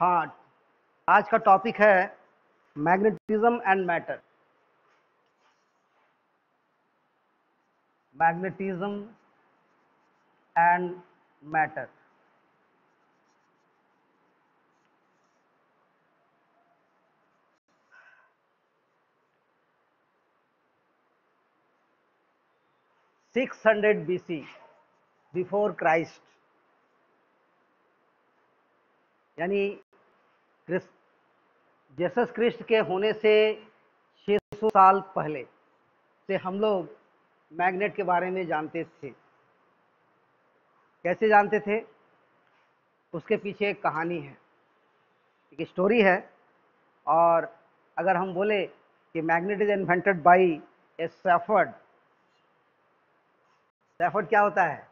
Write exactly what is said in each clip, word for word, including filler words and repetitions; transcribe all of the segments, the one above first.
हाँ, आज का टॉपिक है magnetism and matter. Magnetism and matter. Six hundred BC before Christ, यानी क्रिस्ट जेसस क्रिस्ट के होने से छह सौ साल पहले से हम लोग मैग्नेट के बारे में जानते थे। कैसे जानते थे? उसके पीछे एक कहानी है, एक स्टोरी है। और अगर हम बोले कि magnet is invented by a shepherd, shepherd क्या होता है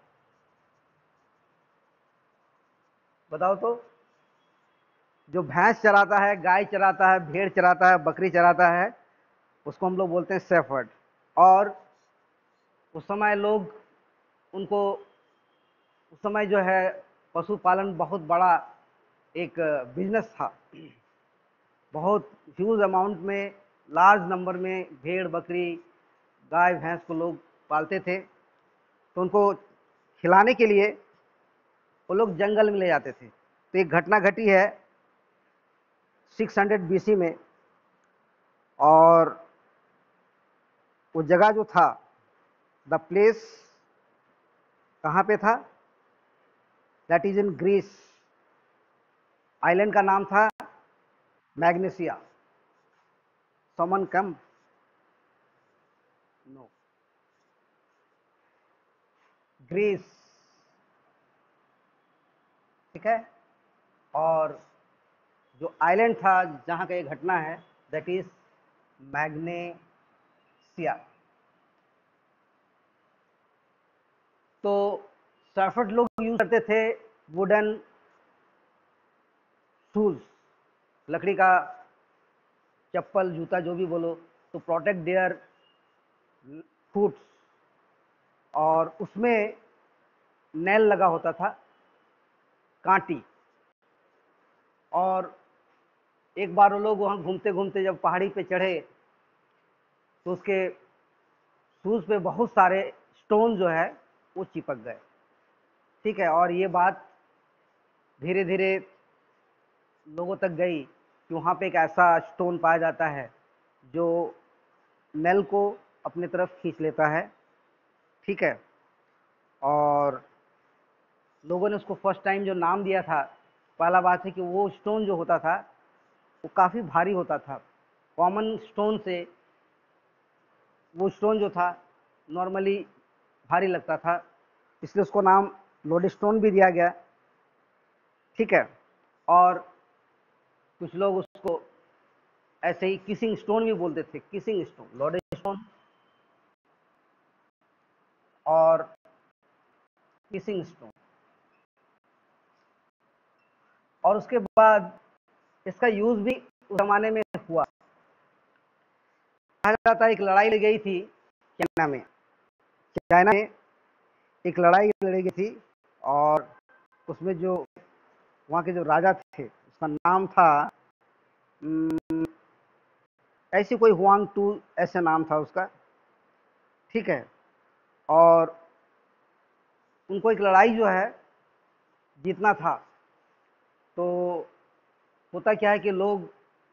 बताओ तो? जो भैंस चराता है, गाय चराता है, भेड़ चराता है, बकरी चराता है, उसको हम लोग बोलते हैं शेफर्ड। और उस समय लोग उनको उस समय जो है पशुपालन बहुत बड़ा एक बिजनेस था। बहुत ह्यूज अमाउंट में, लार्ज नंबर में भेड़ बकरी गाय भैंस को लोग पालते थे। तो उनको खिलाने के लिए वो लोग जंगल में ले जाते थे। तो एक घटना घटी है सिक्स हंड्रेड बीसी में, और वो जगह जो था, द प्लेस कहाँ पे था? That is in Greece. Island का नाम था मैग्नेसिया। समन कम? No, Greece. ठीक है। और जो आइलैंड था जहाँ का ये घटना है, दैट इज मैग्नेसिया। तो सर्फर्ड लोग यूज करते थे वुडन शूज, लकड़ी का चप्पल जूता जो भी बोलो, टू प्रोटेक्ट देयर फूट्स। और उसमें नेल लगा होता था, कांटी। और एक बार वो लोग वहाँ घूमते घूमते जब पहाड़ी पे चढ़े तो उसके शूज पे बहुत सारे स्टोन जो है वो चिपक गए। ठीक है। और ये बात धीरे धीरे लोगों तक गई कि वहाँ पे एक ऐसा स्टोन पाया जाता है जो नेल को अपने तरफ खींच लेता है। ठीक है। और लोगों ने उसको फर्स्ट टाइम जो नाम दिया था, पहला बात है कि वो स्टोन जो होता था वो काफ़ी भारी होता था। कॉमन स्टोन से वो स्टोन जो था नॉर्मली भारी लगता था, इसलिए उसको नाम लोड स्टोन भी दिया गया। ठीक है। और कुछ लोग उसको ऐसे ही किसिंग स्टोन भी बोलते थे। किसिंग स्टोन, लोड स्टोन और किसिंग स्टोन। और उसके बाद इसका यूज भी उस जमाने में हुआ। कहा जाता है एक लड़ाई लड़ी गई थी चाइना में। चाइना में एक लड़ाई लड़ी गई थी, और उसमें जो वहाँ के जो राजा थे, उसका नाम था ऐसी कोई हुआंग टू, ऐसा नाम था उसका। ठीक है। और उनको एक लड़ाई जो है जीतना था। तो होता क्या है कि लोग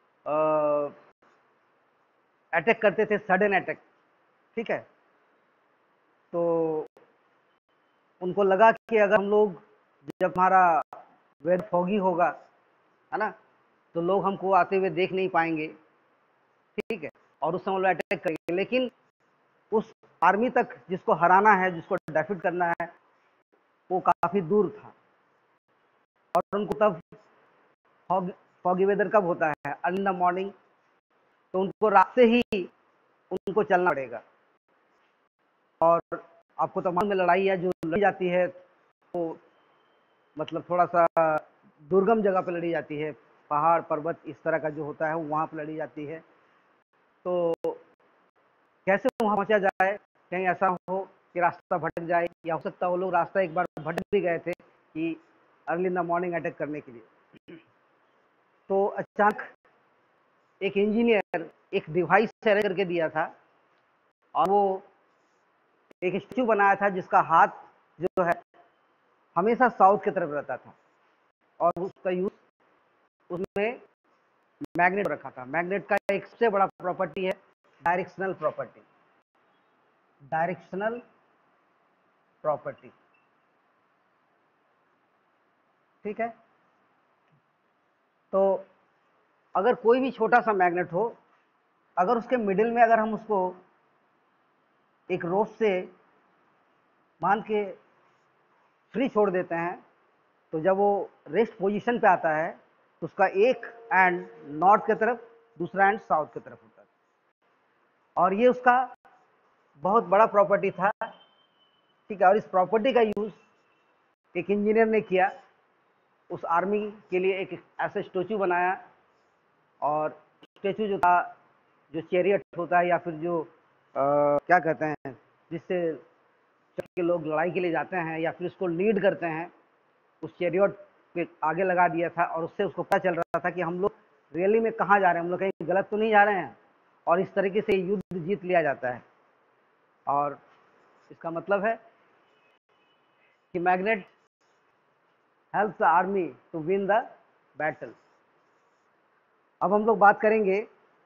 अटैक करते थे, सडन अटैक। ठीक है। तो उनको लगा कि अगर हम लोग, जब हमारा वेदर फॉगी होगा, है ना, तो लोग हमको आते हुए देख नहीं पाएंगे। ठीक है। और उस समय लोग अटैक करेंगे, लेकिन उस आर्मी तक जिसको हराना है, जिसको डिफीट करना है, वो काफ़ी दूर था। और उनको तब फॉग फॉगी वेदर कब होता है? Early in the morning. तो उनको रात से ही उनको चलना पड़ेगा। और आपको तो मालूम है लड़ाई है जो लड़ी जाती है तो मतलब थोड़ा सा दुर्गम जगह पर लड़ी जाती है, पहाड़ पर्वत इस तरह का जो होता है वहाँ पर लड़ी जाती है। तो कैसे वहाँ पहुँचा जाए? कहीं ऐसा हो कि रास्ता भटक जाए, या हो सकता है वो लोग रास्ता एक बार भटक भी गए थे कि early in the morning attack करने के लिए। अचानक एक इंजीनियर एक डिवाइस अरेंज करके दिया था और वो एक स्टैचू बनाया था जिसका हाथ जो है हमेशा साउथ की तरफ रहता था और उसका यूज उसमें मैग्नेट रखा था। मैग्नेट का एक सबसे बड़ा प्रॉपर्टी है डायरेक्शनल प्रॉपर्टी। डायरेक्शनल प्रॉपर्टी, ठीक है। तो अगर कोई भी छोटा सा मैग्नेट हो, अगर उसके मिडिल में अगर हम उसको एक रोप से मान के फ्री छोड़ देते हैं, तो जब वो रेस्ट पोजीशन पे आता है तो उसका एक एंड नॉर्थ की तरफ, दूसरा एंड साउथ की तरफ होता है। और ये उसका बहुत बड़ा प्रॉपर्टी था, ठीक है। और इस प्रॉपर्टी का यूज एक इंजीनियर ने किया, उस आर्मी के लिए एक ऐसा स्टैचू बनाया। और स्टैचू जो था, जो चैरियट होता है या फिर जो आ, क्या कहते हैं, जिससे के लोग लड़ाई के लिए जाते हैं या फिर उसको लीड करते हैं, उस चैरियट के आगे लगा दिया था। और उससे उसको पता चल रहा था कि हम लोग रियली में कहाँ जा रहे हैं, हम लोग कहीं गलत तो नहीं जा रहे हैं। और इस तरीके से युद्ध जीत लिया जाता है। और इसका मतलब है कि magnet helps the army to win the battle. अब हम लोग बात करेंगे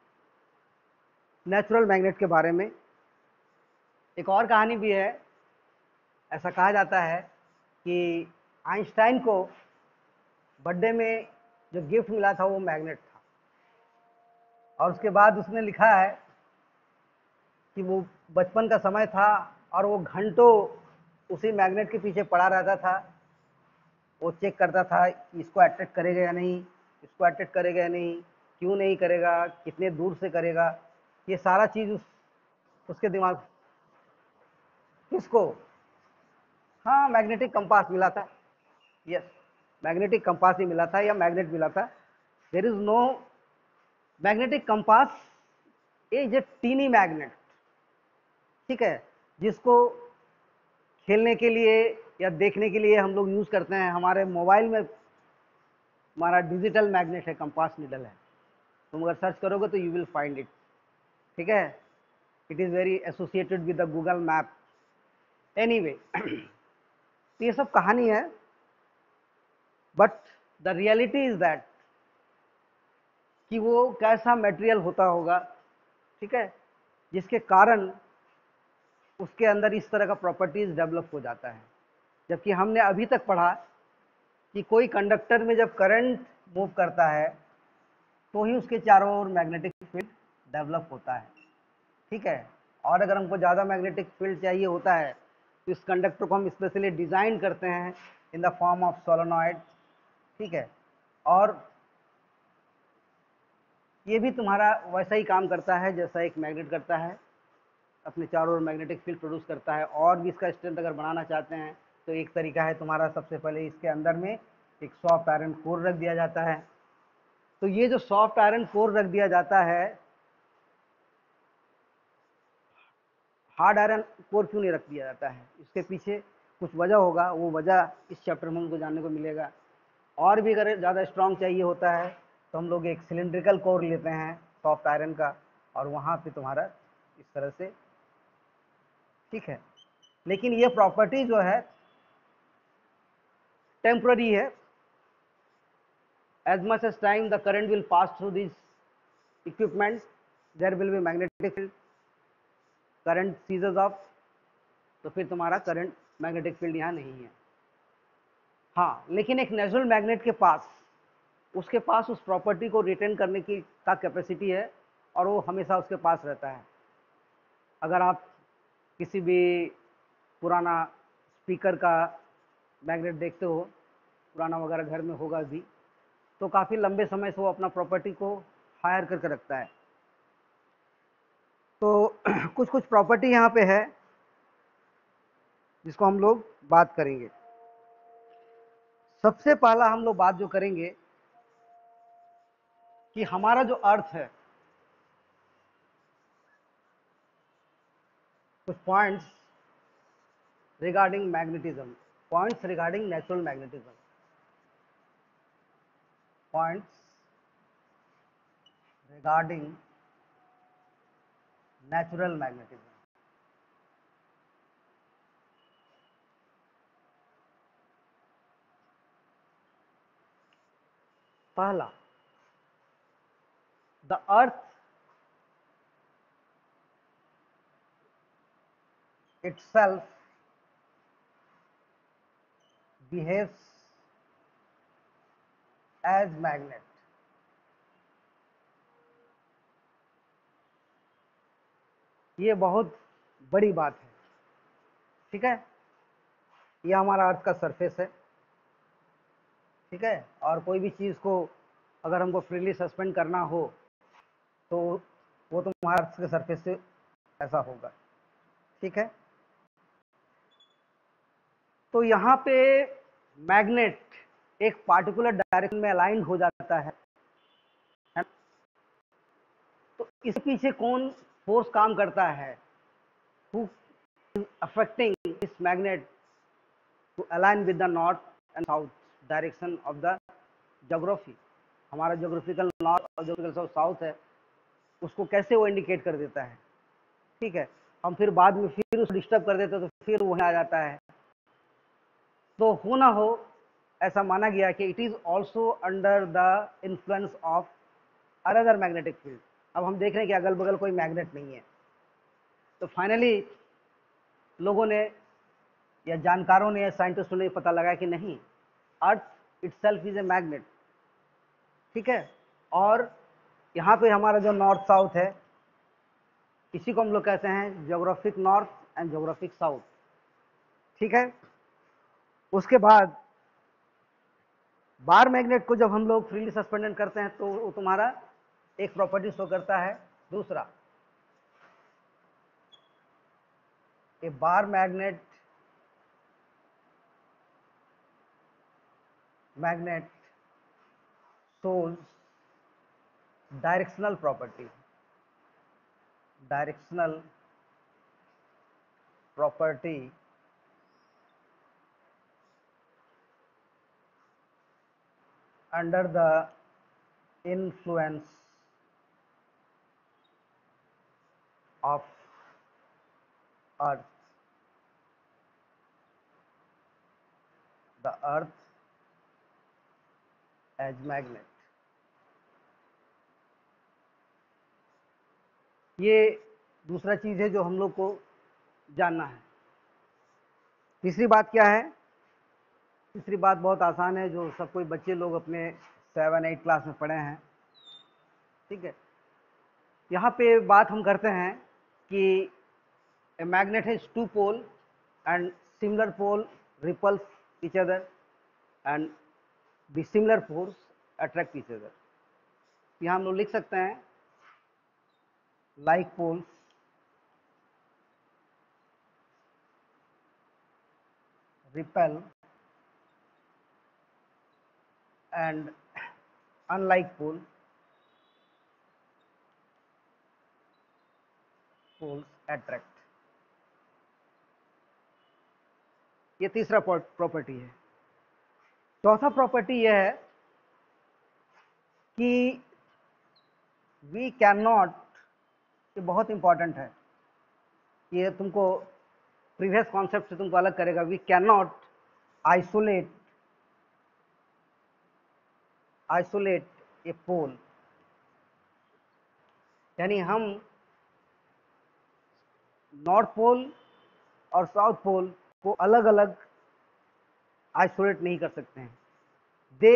नेचुरल मैग्नेट के बारे में। एक और कहानी भी है। ऐसा कहा जाता है कि आइंस्टाइन को बर्थडे में जो गिफ्ट मिला था वो मैग्नेट था। और उसके बाद उसने लिखा है कि वो बचपन का समय था और वो घंटों उसी मैग्नेट के पीछे पड़ा रहता था। वो चेक करता था कि इसको अट्रैक्ट करेगा या नहीं, इसको अट्रैक्ट करेगा या नहीं, क्यों नहीं करेगा, कितने दूर से करेगा, ये सारा चीज़ उस उसके दिमाग। किसको? हाँ, मैग्नेटिक कंपास मिला था। यस, मैग्नेटिक कंपास ही मिला था या मैग्नेट मिला था। There is no magnetic compass is a tiny magnet, ठीक है, जिसको खेलने के लिए या देखने के लिए हम लोग यूज करते हैं। हमारे मोबाइल में हमारा डिजिटल मैग्नेट है, कंपास नीडल है। तुम अगर सर्च करोगे तो यू विल फाइंड इट, ठीक है। It is very associated with the Google map. Anyway, ये सब कहानी है, but the reality is that कि वो कैसा मटेरियल होता होगा, ठीक है, जिसके कारण उसके अंदर इस तरह का प्रॉपर्टीज डेवलप हो जाता है। जबकि हमने अभी तक पढ़ा कि कोई कंडक्टर में जब करंट मूव करता है तो ही उसके चारों ओर मैग्नेटिक फील्ड डेवलप होता है, ठीक है। और अगर हमको ज़्यादा मैग्नेटिक फील्ड चाहिए होता है तो इस कंडक्टर को हम स्पेशली डिज़ाइन करते हैं in the form of solenoid, ठीक है। और ये भी तुम्हारा वैसा ही काम करता है जैसा एक मैग्नेट करता है, अपने चारों ओर मैग्नेटिक फील्ड प्रोड्यूस करता है। और भी इसका स्ट्रेंथ अगर बढ़ाना चाहते हैं तो एक तरीका है तुम्हारा, सबसे पहले इसके अंदर में एक सॉफ्ट आयरन कोर रख दिया जाता है। तो ये जो सॉफ्ट आयरन कोर रख दिया जाता है, हार्ड आयरन कोर क्यों नहीं रख दिया जाता है, इसके पीछे कुछ वजह होगा। वो वजह इस चैप्टर में हमको जानने को मिलेगा। और भी अगर ज़्यादा स्ट्रांग चाहिए होता है तो हम लोग एक सिलेंड्रिकल कोर लेते हैं सॉफ्ट आयरन का, और वहाँ पे तुम्हारा इस तरह से, ठीक है। लेकिन ये प्रॉपर्टी जो है टेम्पररी है। as much as time the current will pass through these equipment, there will be magnetic field, current ceases off, तो फिर तुम्हारा करंट मैग्नेटिक फील्ड यहाँ नहीं है। हाँ, लेकिन एक नेचुरल मैग्नेट के पास, उसके पास उस प्रॉपर्टी को रिटेन करने की का कैपेसिटी है और वो हमेशा उसके पास रहता है। अगर आप किसी भी पुराना स्पीकर का मैग्नेट देखते हो, पुराना वगैरह घर में होगा भी, तो काफ़ी लंबे समय से वो अपना प्रॉपर्टी को हायर करके रखता है। तो कुछ कुछ प्रॉपर्टी यहाँ पे है जिसको हम लोग बात करेंगे। सबसे पहला हम लोग बात जो करेंगे कि हमारा जो अर्थ है, कुछ points regarding magnetism, points regarding natural magnetism, points regarding natural magnetism. पहला, the earth itself behaves as magnet. ये बहुत बड़ी बात है, ठीक है। ये हमारा अर्थ का सरफेस है, ठीक है, और कोई भी चीज़ को अगर हमको फ्रीली सस्पेंड करना हो तो वो तो हमारे अर्थ के सरफेस से ऐसा होगा, ठीक है। तो यहाँ पे मैग्नेट एक पार्टिकुलर डायरेक्शन में अलाइन हो जाता है, है? तो इस पीछे कौन फोर्स काम करता है, who is affecting this magnet to align with the north and south direction of the geography. हमारा जोग्राफिकल नॉर्थ और जोग्राफिकल साउथ है, उसको कैसे वो इंडिकेट कर देता है, ठीक है। हम फिर बाद में फिर उसको डिस्टर्ब कर देते तो फिर वहीं आ जाता है। तो हो ना हो ऐसा माना गया कि it is also under the influence of another magnetic field. अब हम देख रहे हैं कि अगल बगल कोई मैग्नेट नहीं है, तो फाइनली लोगों ने या जानकारों ने या साइंटिस्टों ने पता लगाया कि नहीं, earth itself is a magnet, ठीक है। और यहाँ पे हमारा जो नॉर्थ साउथ है, इसी को हम लोग कहते हैं geographic north and geographic south, ठीक है। उसके बाद बार मैग्नेट को जब हम लोग फ्रीली सस्पेंडेड करते हैं तो वो तुम्हारा एक प्रॉपर्टी शो करता है। दूसरा, a bar magnet magnet shows directional property directional property under the influence of earth the earth as magnet। ये दूसरा चीज है जो हम लोग को जानना है। तीसरी बात क्या है? तीसरी बात बहुत आसान है, जो सब कोई बच्चे लोग अपने सेवन एट क्लास में पढ़े हैं, ठीक है। यहाँ पे बात हम करते हैं कि a magnet has two pole and similar pole repels each other and the similar force attract each other. यहाँ हम लोग लिख सकते हैं like poles repel and unlike pole poles attract। ये तीसरा प्रॉपर्टी है। चौथा प्रॉपर्टी यह है कि वी कैन नॉट, ये बहुत इंपॉर्टेंट है, ये तुमको प्रीवियस कॉन्सेप्ट से तुमको अलग करेगा। We can not isolate isolate a pole, यानी हम नॉर्थ पोल और साउथ पोल को अलग अलग आइसोलेट नहीं कर सकते हैं। दे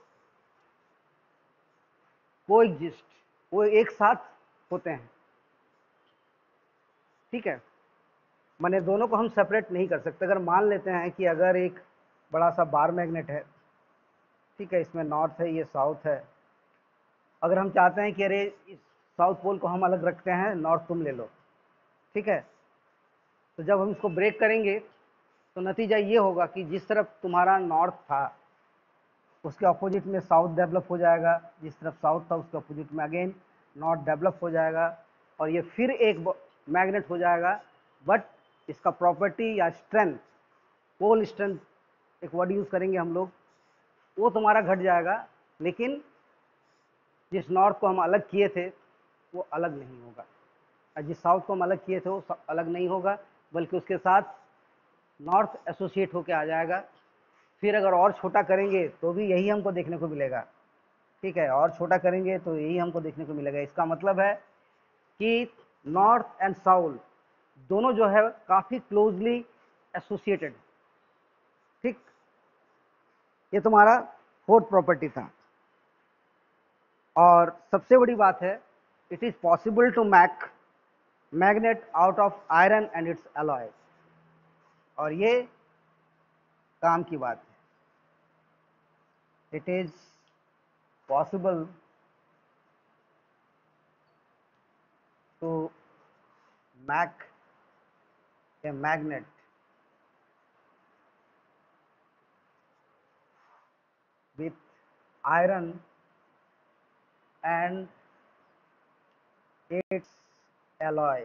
कोएग्जिस्ट, वो एक साथ होते हैं, ठीक है। माने दोनों को हम सेपरेट नहीं कर सकते। अगर मान लेते हैं कि अगर एक बड़ा सा बार मैग्नेट है, ठीक है, इसमें नॉर्थ है, ये साउथ है, अगर हम चाहते हैं कि अरे इस साउथ पोल को हम अलग रखते हैं, नॉर्थ तुम ले लो, ठीक है, तो जब हम इसको ब्रेक करेंगे तो नतीजा ये होगा कि जिस तरफ तुम्हारा नॉर्थ था उसके अपोजिट में साउथ डेवलप हो जाएगा, जिस तरफ साउथ था उसके अपोजिट में अगेन नॉर्थ डेवलप हो जाएगा, और ये फिर एक मैग्नेट हो जाएगा। बट इसका प्रॉपर्टी या स्ट्रेंथ, पोल स्ट्रेंथ एक वर्ड यूज़ करेंगे हम लोग, वो तुम्हारा घट जाएगा, लेकिन जिस नॉर्थ को हम अलग किए थे वो अलग नहीं होगा, और जिस साउथ को हम अलग किए थे वो अलग नहीं होगा, बल्कि उसके साथ नॉर्थ एसोसिएट होकर आ जाएगा। फिर अगर और छोटा करेंगे तो भी यही हमको देखने को मिलेगा, ठीक है, और छोटा करेंगे तो यही हमको देखने को मिलेगा। इसका मतलब है कि नॉर्थ एंड साउथ दोनों जो है काफ़ी क्लोजली एसोसिएटेड। ठीक, ये तुम्हारा फोर्थ प्रॉपर्टी था। और सबसे बड़ी बात है, it is possible to make magnet out of iron and its alloy, और ये काम की बात है। It is possible to make a magnet with iron and its alloy.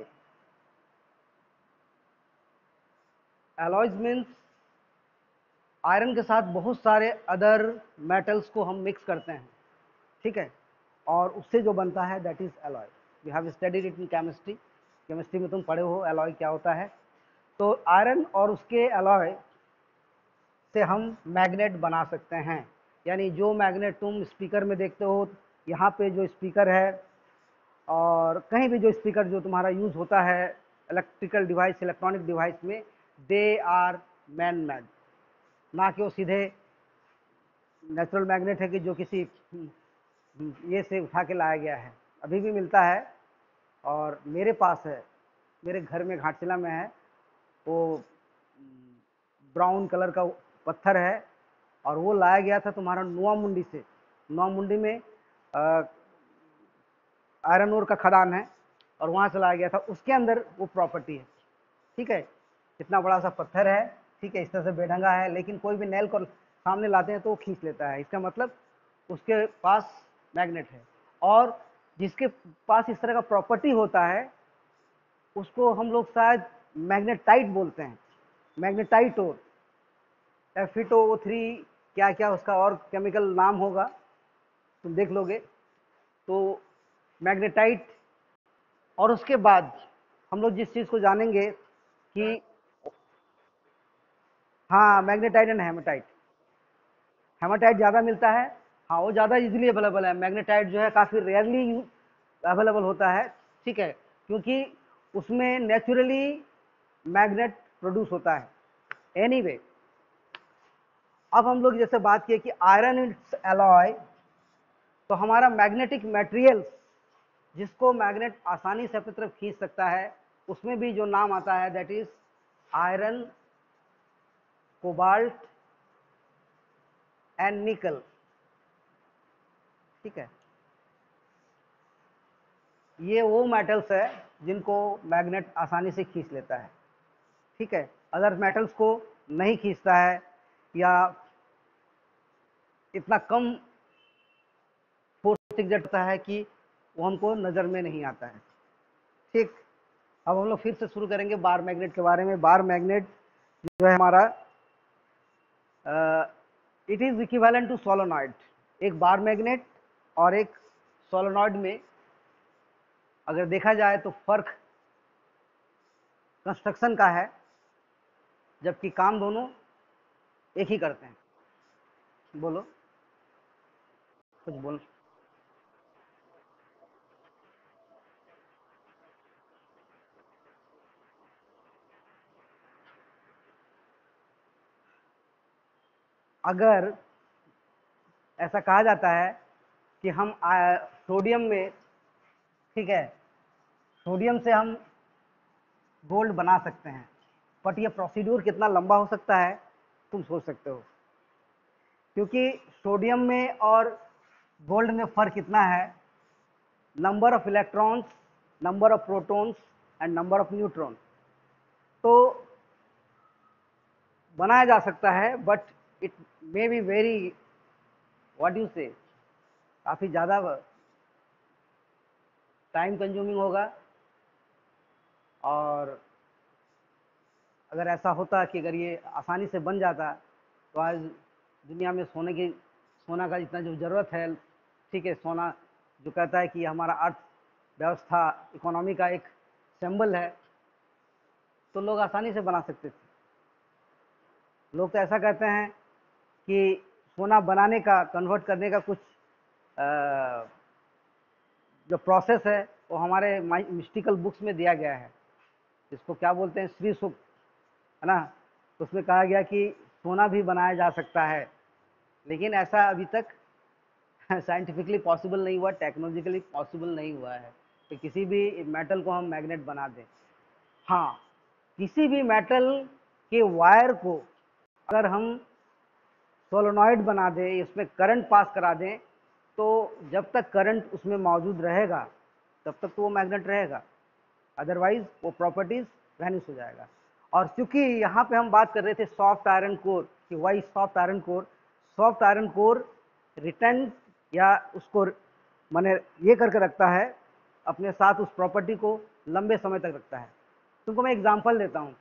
Alloys means iron के साथ बहुत सारे अदर मेटल्स को हम मिक्स करते हैं, ठीक है, और उससे जो बनता है that is alloy. We have studied it in chemistry, chemistry में तुम पढ़े हो एलॉय क्या होता है। तो आयरन और उसके एलॉय से हम मैग्नेट बना सकते हैं। यानी जो मैग्नेट तुम स्पीकर में देखते हो, यहाँ पे जो स्पीकर है और कहीं भी जो स्पीकर जो तुम्हारा यूज़ होता है इलेक्ट्रिकल डिवाइस, इलेक्ट्रॉनिक डिवाइस में, दे आर मैन मेड, ना कि वो सीधे नेचुरल मैग्नेट है कि जो किसी ये से उठा के लाया गया है। अभी भी मिलता है और मेरे पास है, मेरे घर में घाटशिला में है, वो ब्राउन कलर का पत्थर है और वो लाया गया था तुम्हारा नुआ मुंडी से। नुआ मुंडी में आयरन ओर का खदान है और वहाँ से लाया गया था, उसके अंदर वो प्रॉपर्टी है, ठीक है। इतना बड़ा सा पत्थर है, ठीक है, इस तरह से बेढंगा है, लेकिन कोई भी नेल को सामने लाते हैं तो वो खींच लेता है। इसका मतलब उसके पास मैग्नेट है, और जिसके पास इस तरह का प्रॉपर्टी होता है उसको हम लोग शायद मैग्नेटाइट बोलते हैं, मैग्नेटाइट और एफिटो थ्री क्या क्या उसका और केमिकल नाम होगा, तुम देख लोगे। तो मैग्नेटाइट, और उसके बाद हम लोग जिस चीज़ को जानेंगे कि हाँ, मैग्नेटाइट एंड हेमाटाइट, हेमाटाइट ज़्यादा मिलता है, हाँ वो ज़्यादा इजीली अवेलेबल है। मैग्नेटाइट जो है काफ़ी रेयरली अवेलेबल होता है, ठीक है, क्योंकि उसमें नेचुरली मैग्नेट प्रोड्यूस होता है। एनीवे anyway, अब हम लोग जैसे बात किए कि आयरन इट्स एलॉय, तो हमारा मैग्नेटिक मटेरियल जिसको मैग्नेट आसानी से अपनी तरफ खींच सकता है, उसमें भी जो नाम आता है that is iron, cobalt and nickel, ठीक है। ये वो मेटल्स है जिनको मैग्नेट आसानी से खींच लेता है, ठीक है। अदर मेटल्स को नहीं खींचता है, या इतना कम फोर्स एग्जर्ट होता है कि वो हमको नज़र में नहीं आता है, ठीक। अब हम लोग फिर से शुरू करेंगे बार मैग्नेट के बारे में। बार मैग्नेट जो है हमारा, it is equivalent to solenoid. एक बार मैग्नेट और एक सोलोनॉइड में अगर देखा जाए तो फर्क कंस्ट्रक्शन का है, जबकि काम दोनों एक ही करते हैं। बोलो, कुछ बोलो। अगर ऐसा कहा जाता है कि हम सोडियम में, ठीक है, सोडियम से हम गोल्ड बना सकते हैं, बट ये प्रोसीड्यूर कितना लंबा हो सकता है तुम सोच सकते हो, क्योंकि सोडियम में और गोल्ड में फर्क कितना है, number of electrons, number of protons and number of neutron. तो बनाया जा सकता है, but it may be very, what you say, काफ़ी ज़्यादा टाइम कंज्यूमिंग होगा। और अगर ऐसा होता कि अगर ये आसानी से बन जाता तो आज दुनिया में सोने की सोना का जितना जो ज़रूरत है, ठीक है, सोना जो कहता है कि हमारा अर्थव्यवस्था, इकोनॉमी का एक सिंबल है, तो लोग आसानी से बना सकते थे। लोग तो ऐसा कहते हैं कि सोना बनाने का, कन्वर्ट करने का कुछ आ, जो प्रोसेस है वो हमारे मिस्टिकल बुक्स में दिया गया है, इसको क्या बोलते हैं, श्री सूक्त, है ना। तो उसमें कहा गया कि सोना भी बनाया जा सकता है, लेकिन ऐसा अभी तक साइंटिफिकली पॉसिबल नहीं हुआ, टेक्नोलॉजिकली पॉसिबल नहीं हुआ है कि किसी भी मेटल को हम मैग्नेट बना दें। हाँ, किसी भी मेटल के वायर को अगर हम सोलोनॉइड बना दें, उसमें करंट पास करा दें, तो जब तक करंट उसमें मौजूद रहेगा तब तक तो वो मैग्नेट रहेगा, अदरवाइज वो प्रॉपर्टीज वैनिश हो जाएगा। और क्योंकि यहाँ पे हम बात कर रहे थे सॉफ्ट आयरन कोर कि why soft iron core, soft iron core return या उसको माने ये करके रखता है अपने साथ, उस प्रॉपर्टी को लंबे समय तक रखता है। तुमको मैं एग्जांपल देता हूँ,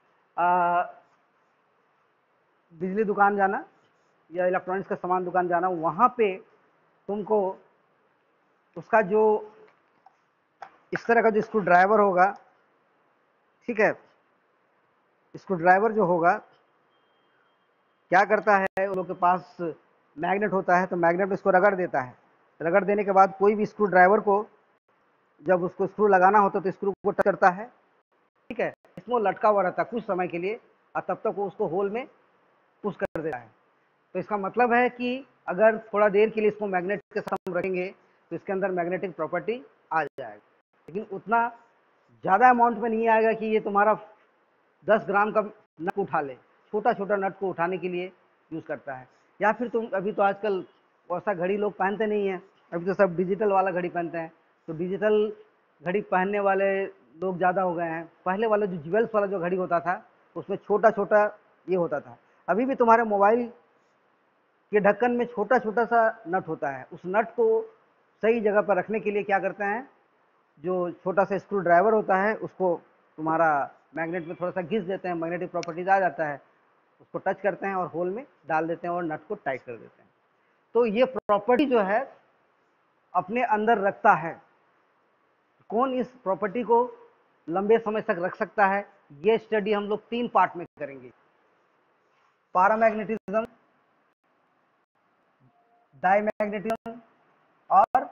बिजली दुकान जाना या इलेक्ट्रॉनिक्स का सामान दुकान जाना, वहाँ पे तुमको उसका जो इस तरह का जो स्क्रू ड्राइवर होगा, ठीक है, स्क्रू ड्राइवर जो होगा क्या करता है, उन लोग के पास मैग्नेट होता है, तो मैग्नेट इसको रगड़ देता है। रगड़ देने के बाद कोई भी स्क्रू ड्राइवर को जब उसको स्क्रू लगाना होता है तो स्क्रू को टच करता है, ठीक है, इसमें लटका हुआ रहता है कुछ समय के लिए, और तब तक वो उसको होल में पुश कर देता है। तो इसका मतलब है कि अगर थोड़ा देर के लिए इसको मैग्नेट के साथ हम रखेंगे तो इसके अंदर मैग्नेटिक प्रॉपर्टी आ जाएगा, लेकिन उतना ज़्यादा अमाउंट में नहीं आएगा कि ये तुम्हारा दस ग्राम का नट उठा ले। छोटा छोटा नट को उठाने के लिए यूज़ करता है। या फिर तुम अभी तो आजकल वैसा घड़ी लोग पहनते नहीं हैं, अभी तो सब डिजिटल वाला घड़ी पहनते हैं, तो डिजिटल घड़ी पहनने वाले लोग ज़्यादा हो गए हैं। पहले वाला जो ज्वेल्स वाला जो घड़ी होता था उसमें छोटा छोटा ये होता था। अभी भी तुम्हारे मोबाइल के ढक्कन में छोटा छोटा सा नट होता है, उस नट को सही जगह पर रखने के लिए क्या करते हैं, जो छोटा सा स्क्रू ड्राइवर होता है उसको तुम्हारा मैग्नेट में थोड़ा सा घिस देते हैं, मैग्नेटिक प्रॉपर्टीज आ जाता है, उसको टच करते हैं और होल में डाल देते हैं और नट को टाइट कर देते हैं। तो ये प्रॉपर्टी जो है अपने अंदर रखता है। कौन इस प्रॉपर्टी को लंबे समय तक रख सकता है, ये स्टडी हम लोग तीन पार्ट में करेंगे, पैरामैग्नेटिज्म, डायमैग्नेटिज्म और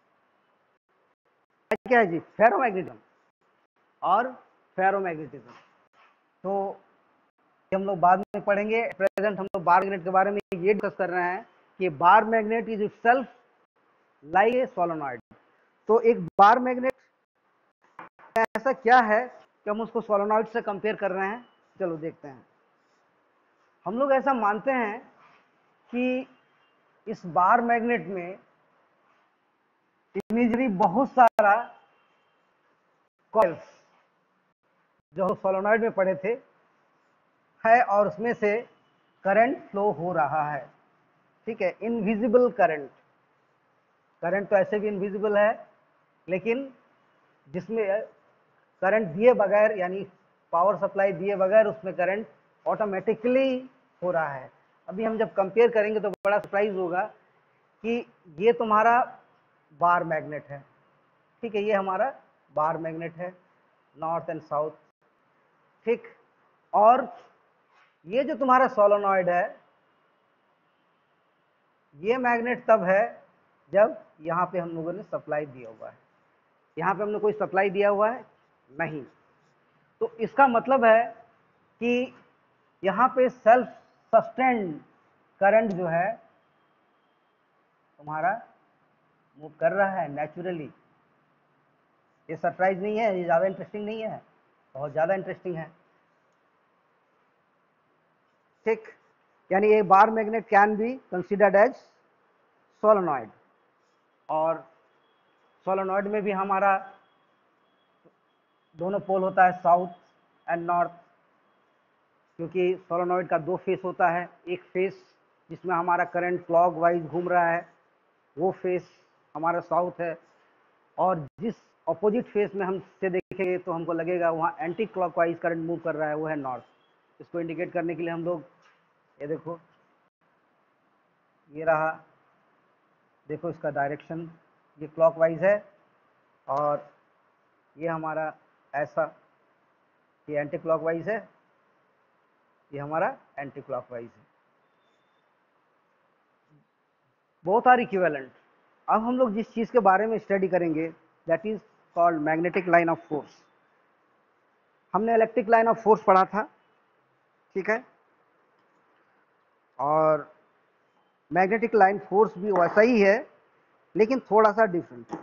क्या है जी, फेरोमैग्नेटिज्म और फेरोमैग्नेटिज्म। तो हम लोग बाद में पढ़ेंगे। प्रेजेंट हम लोग बार मैग्नेट के बारे में ये डिस्कस कर रहे हैं कि bar magnet is itself like a solenoid. तो एक बार मैग्नेट ऐसा क्या है कि हम उसको सोलेनॉइड से कंपेयर कर रहे हैं, चलो देखते हैं। हम लोग ऐसा मानते हैं कि इस बार मैग्नेट में इमेजरी बहुत सारा कॉइल्स जो सोलेनॉइड में पड़े थे है और उसमें से करंट फ्लो हो रहा है, ठीक है, इनविजिबल करंट। करंट तो ऐसे भी इनविजिबल है, लेकिन जिसमें करंट दिए बगैर यानी पावर सप्लाई दिए बगैर उसमें करंट ऑटोमेटिकली हो रहा है। अभी हम जब कंपेयर करेंगे तो बड़ा सरप्राइज होगा कि ये तुम्हारा बार मैग्नेट है, ठीक है, ये हमारा बार मैग्नेट है, नॉर्थ एंड साउथ, ठीक। और ये जो तुम्हारा सोलेनॉइड है, ये मैग्नेट तब है जब यहाँ पे हम लोगों ने सप्लाई दिया हुआ है। यहाँ पे हमने कोई सप्लाई दिया हुआ है नहीं, तो इसका मतलब है कि यहाँ पे सेल्फ सस्टेन्ड करंट जो है तुम्हारा मूव कर रहा है नेचुरली। ये सरप्राइज नहीं है, ये ज़्यादा इंटरेस्टिंग नहीं है, बहुत ज़्यादा इंटरेस्टिंग है, ठीक। यानी a bar magnet can be considered as solenoid. और सोलेनॉइड में भी हमारा दोनों पोल होता है, साउथ एंड नॉर्थ, क्योंकि सोलेनॉइड का दो फेस होता है, एक फेस जिसमें हमारा करंट क्लॉकवाइज घूम रहा है वो फेस हमारा साउथ है, और जिस अपोजिट फेस में हम से देखेंगे तो हमको लगेगा वहाँ एंटी क्लॉकवाइज करंट मूव कर रहा है, वो है नॉर्थ। इसको इंडिकेट करने के लिए हम लोग ये देखो, ये रहा, देखो इसका डायरेक्शन, ये क्लॉकवाइज है, और ये हमारा ऐसा, ये एंटी क्लॉकवाइज है, ये हमारा एंटी क्लॉकवाइज है। Both are equivalent. अब हम लोग जिस चीज़ के बारे में स्टडी करेंगे that is called magnetic line of force. हमने इलेक्ट्रिक लाइन ऑफ फोर्स पढ़ा था, ठीक है, और मैग्नेटिक लाइन फोर्स भी वैसा ही है लेकिन थोड़ा सा डिफरेंट।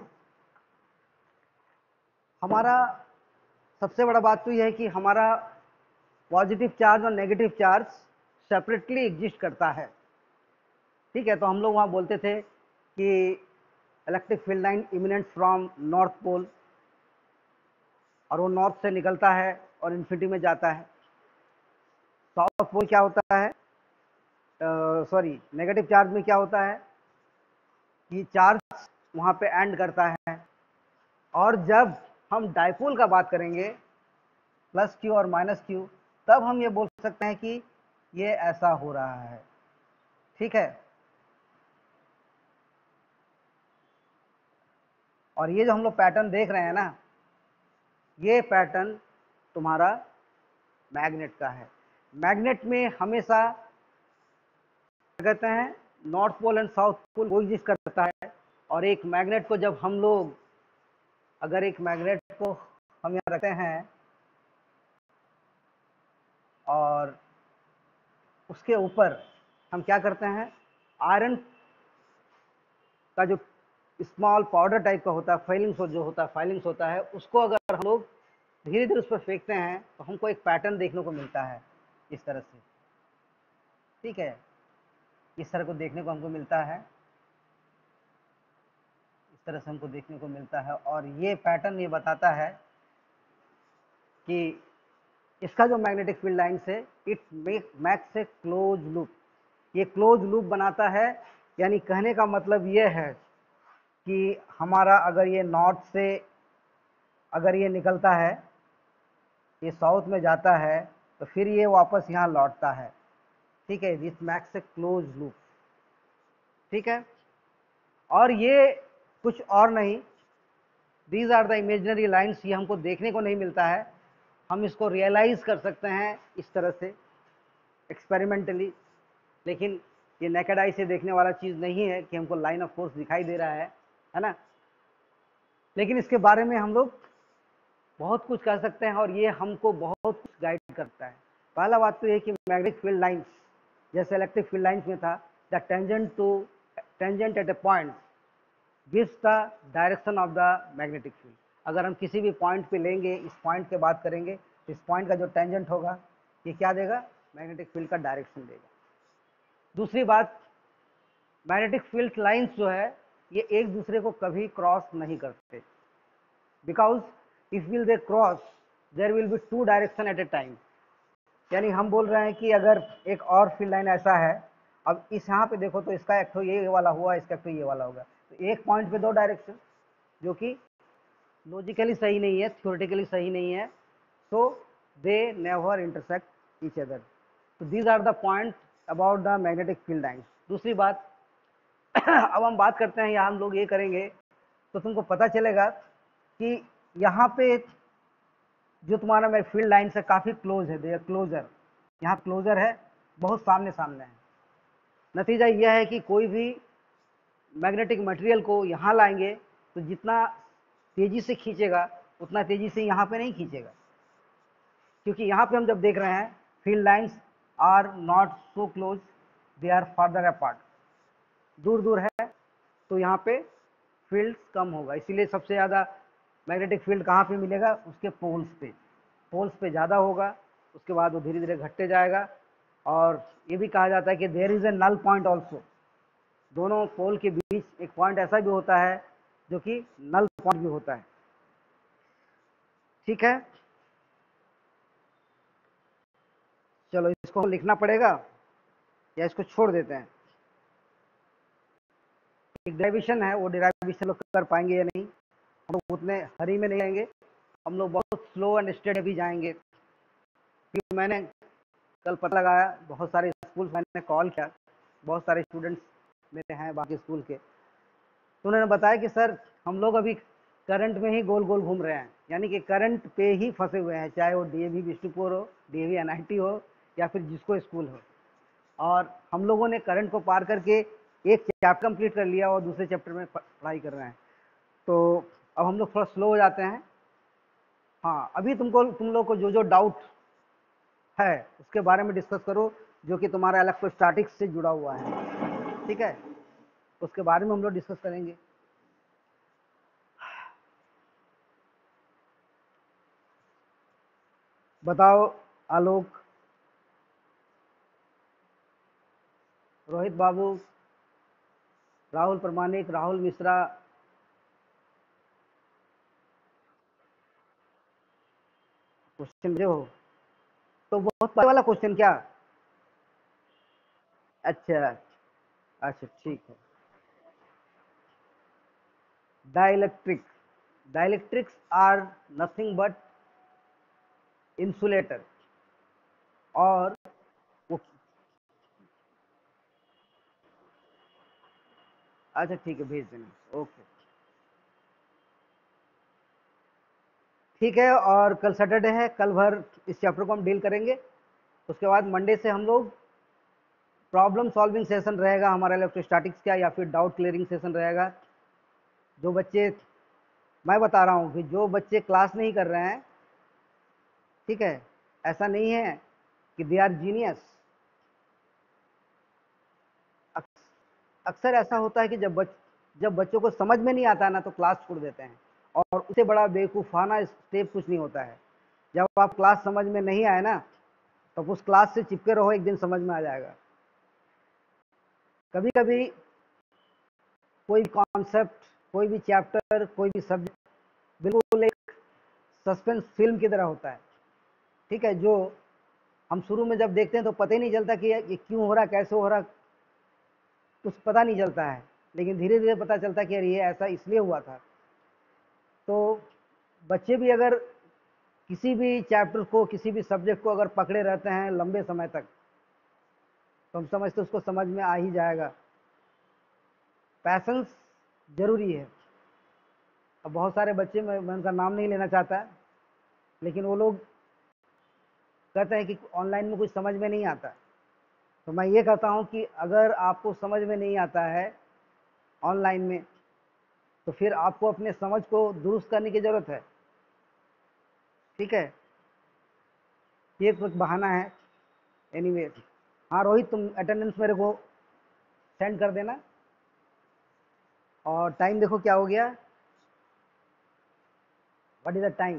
हमारा सबसे बड़ा बात तो यह है कि हमारा पॉजिटिव चार्ज और नेगेटिव चार्ज सेपरेटली एग्जिस्ट करता है, ठीक है। तो हम लोग वहाँ बोलते थे कि electric field line eminent from north pole, और वो नॉर्थ से निकलता है और इन्फिनिटी में जाता है। साउथ पोल क्या होता है, सॉरी नेगेटिव चार्ज में क्या होता है कि चार्ज वहाँ पे एंड करता है, और जब हम डाइपोल का बात करेंगे प्लस क्यू और माइनस क्यू, तब हम ये बोल सकते हैं कि ये ऐसा हो रहा है, ठीक है। और ये जो हम लोग पैटर्न देख रहे हैं ना, ये पैटर्न तुम्हारा मैग्नेट का है। मैग्नेट में हमेशा क्या कहते हैं, north pole and south pole को एग्जिस्ट करता है। और एक मैग्नेट को जब हम लोग, अगर एक मैग्नेट को हम यहाँ रखते हैं और उसके ऊपर हम क्या करते हैं, आयरन का जो स्मॉल पाउडर टाइप का होता है, फाइलिंग्स जो होता है फाइलिंग्स होता है, उसको अगर हम लोग धीरे धीरे उस पर फेंकते हैं तो हमको एक पैटर्न देखने को मिलता है इस तरह से, ठीक है। इस तरह को देखने को हमको मिलता है, इस तरह से हमको देखने को मिलता है। और ये पैटर्न ये बताता है कि इसका जो मैग्नेटिक फील्ड लाइन से it make makes a close loop, ये क्लोज लूप बनाता है। यानी कहने का मतलब ये है कि हमारा अगर ये नॉर्थ से अगर ये निकलता है, ये साउथ में जाता है, तो फिर ये वापस यहाँ लौटता है, ठीक है। This makes a close loop, ठीक है। और ये कुछ और नहीं, these are the imaginary lines, ये हमको देखने को नहीं मिलता है, हम इसको रियलाइज कर सकते हैं इस तरह से एक्सपेरिमेंटली, लेकिन ये नेकेड आई से देखने वाला चीज़ नहीं है कि हमको लाइन ऑफ फोर्स दिखाई दे रहा है, है ना। लेकिन इसके बारे में हम लोग बहुत कुछ कह सकते हैं और ये हमको बहुत कुछ गाइड करता है। पहला बात तो ये कि मैग्नेटिक फील्ड लाइंस जैसे इलेक्ट्रिक फील्ड लाइंस में था, the tangent to tangent at a point gives the direction of the magnetic field. अगर हम किसी भी पॉइंट पे लेंगे, इस पॉइंट के बात करेंगे, तो इस पॉइंट का जो टेंजेंट होगा ये क्या देगा, मैग्नेटिक फील्ड का डायरेक्शन देगा। दूसरी बात, मैग्नेटिक फील्ड लाइंस जो है ये एक दूसरे को कभी क्रॉस नहीं करते, because if will they cross there will be two direction at a time. यानी हम बोल रहे हैं कि अगर एक और फील्ड लाइन ऐसा है, अब इस यहाँ पे देखो तो इसका एक तो ये वाला हुआ, इसका एक तो ये वाला होगा, तो एक पॉइंट पे दो डायरेक्शन, जो कि लॉजिकली सही नहीं है, थ्योरेटिकली सही नहीं है, so they never intersect each other. तो these are the point about the magnetic field lines. दूसरी बात अब हम बात करते हैं, यहाँ हम लोग ये करेंगे तो तुमको पता चलेगा कि यहाँ पे जो तुम्हारा मेरे फील्ड लाइन से काफ़ी क्लोज है, दे क्लोजर, यहाँ क्लोजर है, बहुत सामने सामने है। नतीजा यह है कि कोई भी मैग्नेटिक मटेरियल को यहाँ लाएंगे तो जितना तेज़ी से खींचेगा उतना तेज़ी से यहाँ पे नहीं खींचेगा, क्योंकि यहाँ पे हम जब देख रहे हैं field lines are not so close, they are further apart, दूर दूर है, तो यहाँ पे फील्ड कम होगा। इसीलिए सबसे ज़्यादा मैग्नेटिक फील्ड कहाँ पे मिलेगा, उसके पोल्स पे, पोल्स पे ज़्यादा होगा, उसके बाद वो धीरे धीरे घटते जाएगा। और ये भी कहा जाता है कि there is a null point also, दोनों पोल के बीच एक पॉइंट ऐसा भी होता है जो कि नल पॉइंट भी होता है, ठीक है। चलो इसको लिखना पड़ेगा या इसको छोड़ देते हैं। एक डेरिवेशन है, वो डेरिवेशन लोग कर पाएंगे या नहीं, हम लोग उतने हरी में नहीं आएंगे, हम लोग बहुत स्लो एंड स्टेडी भी जाएंगे। क्योंकि मैंने कल पता लगाया, बहुत सारे स्कूल मैंने कॉल किया, बहुत सारे स्टूडेंट्स मेरे हैं बाकी स्कूल के, तो उन्होंने बताया कि सर हम लोग अभी करंट में ही गोल गोल घूम रहे हैं, यानी कि करंट पे ही फंसे हुए हैं, चाहे वो डीएवी बिष्णुपुर हो, डीएवी एनआईटी हो, या फिर जिसको स्कूल हो। और हम लोगों ने करंट को पार करके एक चैप्टर कंप्लीट कर लिया और दूसरे चैप्टर में पढ़ाई कर रहे हैं। तो अब हम लोग थोड़ा स्लो हो जाते हैं। हाँ, अभी तुमको तुम लोग को जो जो डाउट है उसके बारे में डिस्कस करो, जो कि तुम्हारा इलेक्ट्रोस्टैटिक्स से जुड़ा हुआ है, ठीक है। उसके बारे में हम लोग डिस्कस करेंगे। बताओ आलोक, रोहित बाबू, राहुल प्रमाणिक, राहुल मिश्रा। क्वेश्चन जो हो तो बहुत पहले वाला क्वेश्चन क्या? अच्छा अच्छा, ठीक है। Dielectric dielectrics are nothing but insulator. और वो, अच्छा ठीक है, भेज देंगे, ओके। ठीक है, और कल सैटरडे है, कल भर इस चैप्टर को हम डील करेंगे। उसके बाद मंडे से हम लोग प्रॉब्लम सॉल्विंग सेशन रहेगा हमारा इलेक्ट्रोस्टैटिक्स का, या फिर डाउट क्लियरिंग सेशन रहेगा। जो बच्चे, मैं बता रहा हूँ कि जो बच्चे क्लास नहीं कर रहे हैं, ठीक है, ऐसा नहीं है कि दे आर जीनियस। अक्सर ऐसा होता है कि जब बच जब बच्चों को समझ में नहीं आता है ना, तो क्लास छोड़ देते हैं, और उससे बड़ा बेवकूफ़ाना स्टेप कुछ नहीं होता है। जब आप क्लास समझ में नहीं आए ना, तो उस क्लास से चिपके रहो, एक दिन समझ में आ जाएगा। कभी कभी कोई कॉन्सेप्ट, कोई भी चैप्टर, कोई भी सब्जेक्ट बिल्कुल एक सस्पेंस फिल्म की तरह होता है, ठीक है। जो हम शुरू में जब देखते हैं तो पता ही नहीं चलता कि ये क्यों हो रहा, कैसे हो रहा, कुछ पता नहीं चलता है। लेकिन धीरे धीरे पता चलता है कि यार ये ऐसा इसलिए हुआ था। तो बच्चे भी अगर किसी भी चैप्टर को, किसी भी सब्जेक्ट को अगर पकड़े रहते हैं लंबे समय तक, तो हम समझते उसको समझ में आ ही जाएगा। पैशंस जरूरी है। अब बहुत सारे बच्चे, मैं, मैं उनका नाम नहीं लेना चाहता, लेकिन वो लोग कहते हैं कि ऑनलाइन में कुछ समझ में नहीं आता। तो मैं ये कहता हूँ कि अगर आपको समझ में नहीं आता है ऑनलाइन में, तो फिर आपको अपने समझ को दुरुस्त करने की ज़रूरत है, ठीक है। ये कुछ बहाना है। एनीवे, हाँ रोहित, तुम अटेंडेंस मेरे को सेंड कर देना। और टाइम देखो क्या हो गया, what is the time?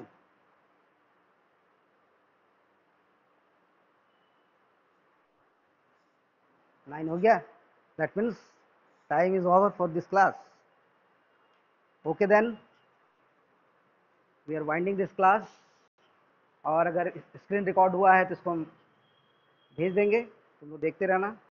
Nine हो गया। That means time is over for this class. Okay then, we are winding this class. और अगर स्क्रीन रिकॉर्ड हुआ है तो इसको हम भेज देंगे, तुम लोग देखते रहना।